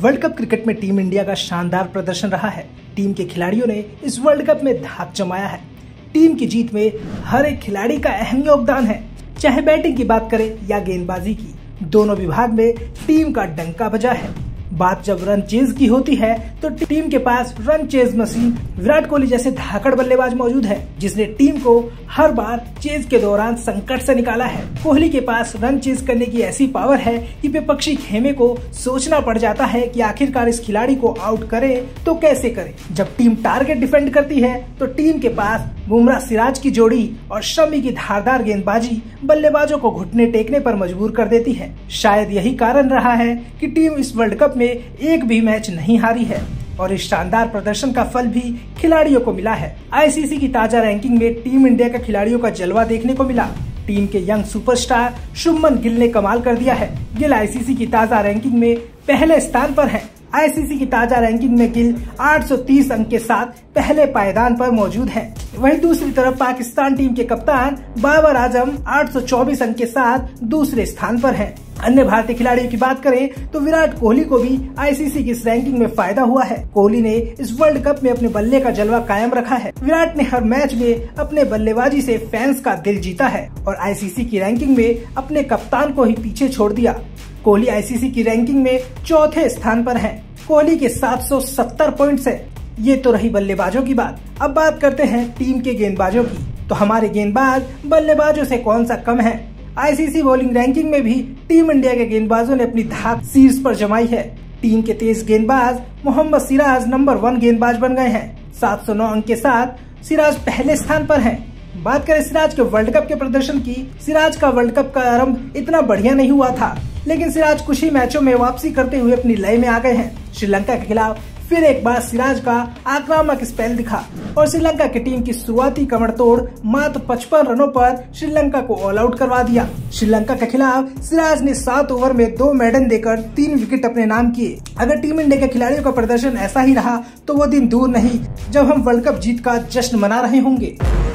World cup cricket में team India का शानदार प्रदर्शन रहा है। टीम के खिलाड़ियों ने इस वर्ल्ड कप में धाक जमाया है। टीम की जीत में हर एक खिलाड़ी का अहम योगदान है, चाहे बैटिंग की बात करें या गेंदबाजी की। दोनों विभाग में टीम का डंका बजा है। बात जब रन चेज की होती है तो टीम के पास run chase machine Virat Kohli जैसे धाकड़ बल्लेबाज मौजूद है, जिसने टीम को हर बार चेज के दौरान संकट से निकाला है। कोहली के पास रन चेज करने की ऐसी पावर है कि विपक्षी खेमे को सोचना पड़ जाता है कि आखिरकार इस खिलाड़ी को आउट करे तो कैसे करे। जब टीम टारगेट डिफेंड करती है तो टीम के पास बुमराह सिराज की जोड़ी और शमी की धारदार गेंदबाजी बल्लेबाजों को घुटने टेकने पर मजबूर कर देती है। शायद यही कारण रहा है कि टीम इस वर्ल्ड कप में एक भी मैच नहीं हारी है और इस शानदार प्रदर्शन का फल भी खिलाड़ियों को मिला है। आईसीसी की ताजा रैंकिंग में टीम इंडिया के खिलाड़ियों का जलवा देखने को मिला। टीम के यंग सुपरस्टार शुभमन गिल ने कमाल कर दिया है। गिल आईसीसी की ताजा रैंकिंग में पहले स्थान पर है। आईसीसी की ताजा रैंकिंग में गिल 830 अंक के साथ पहले पायदान पर मौजूद है। वहीं दूसरी तरफ पाकिस्तान टीम के कप्तान बाबर आजम 824 अंक के साथ दूसरे स्थान पर हैं। अन्य भारतीय खिलाड़ियों की बात करें तो विराट कोहली को भी आईसीसी की इस रैंकिंग में फायदा हुआ है। कोहली ने इस वर्ल्ड कप में अपने बल्ले का जलवा कायम रखा है। विराट ने हर मैच में अपने बल्लेबाजी से फैंस का दिल जीता है और आईसीसी की रैंकिंग में अपने कप्तान को ही पीछे छोड़ दिया। कोहली आईसीसी की रैंकिंग में चौथे स्थान पर है। कोहली के 770 पॉइंट्स है। ये तो रही बल्लेबाजों की बात। अब बात करते हैं टीम के गेंदबाजों की। तो हमारे गेंदबाज बल्लेबाजों से कौन सा कम है। आईसीसी बॉलिंग रैंकिंग में भी टीम इंडिया के गेंदबाजों ने अपनी धाक शीर्ष पर जमाई है। टीम के तेज गेंदबाज मोहम्मद सिराज नंबर 1 गेंदबाज बन गए हैं। 709 अंक के साथ सिराज पहले स्थान पर हैं। बात करें सिराज के वर्ल्ड कप के प्रदर्शन की। सिराज का वर्ल्ड कप का आरंभ इतना बढ़िया नहीं हुआ था, लेकिन सिराज कुछ ही मैचों में वापसी करते हुए अपनी लय में आ गए हैं। श्रीलंका के खिलाफ फिर एक बार सिराज का आक्रामक स्पेल दिखा और श्रीलंका की टीम की शुरुआती कमरतोड़ मात्र 55 रनों पर श्रीलंका को ऑल आउट करवा दिया। श्रीलंका के खिलाफ सिराज ने 7 ओवर में 2 मेडन देकर 3 विकेट अपने नाम किए। अगर टीम इंडिया के खिलाड़ियों का प्रदर्शन ऐसा ही रहा तो वो दिन दूर नहीं जब हम वर्ल्ड कप जीत का जश्न मना रहे होंगे।